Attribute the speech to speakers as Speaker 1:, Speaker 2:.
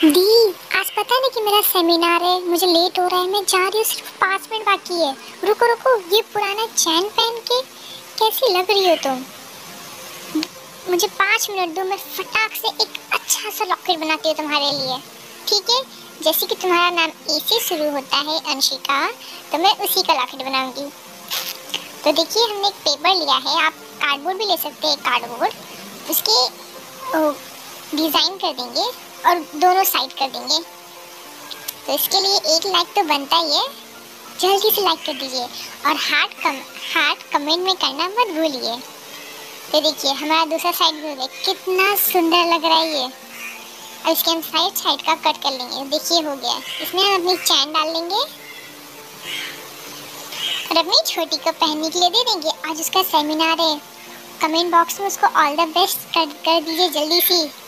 Speaker 1: दी, आज पता नहीं कि मेरा सेमिनार है, मुझे लेट हो रहा है, मैं जा रही हूँ, सिर्फ 5 मिनट बाकी है। रुको रुको, ये पुराना चैन पहन के कैसी लग रही हो तुम? मुझे 5 मिनट दो, मैं फटाक से एक अच्छा सा लॉकेट बनाती हूँ तुम्हारे लिए। ठीक है? जैसे कि तुम्हारा नाम ए से शुरू होता है, अंशिका, तो मैं उसी का लॉकेट बनाऊंगी। तो देखिए, हमने एक पेपर लिया है, आप कार्डबोर्ड भी ले सकते हैं, कार्डबोर्ड उसके डिज़ाइन कर देंगे और दोनों साइड कर देंगे। तो इसके लिए एक लाइक तो बनता ही है, जल्दी से लाइक कर दीजिए और हार्ट कमेंट में करना मत भूलिए। तो देखिए, हमारा दूसरा साइड भी हो गया, कितना सुंदर लग रहा है ये। अब इसके हम साइड साइड का कट कर लेंगे। देखिए, हो गया। इसमें हम अपनी चैन डाल लेंगे और अपनी छोटी को पहनने के लिए दे देंगे। आज उसका सेमिनार है, कमेंट बॉक्स में उसको ऑल द बेस्ट कर दीजिए जल्दी से।